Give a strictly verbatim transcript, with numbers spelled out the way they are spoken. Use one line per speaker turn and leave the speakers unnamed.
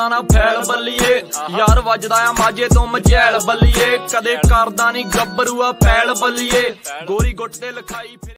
करदा ना फैल बल्लिए यार वजदा आ माजे तो मझैल बल्लिए कदे करदा नी गब्बरूआ फैल बल्लिए गोरी गुट ते लिखाई।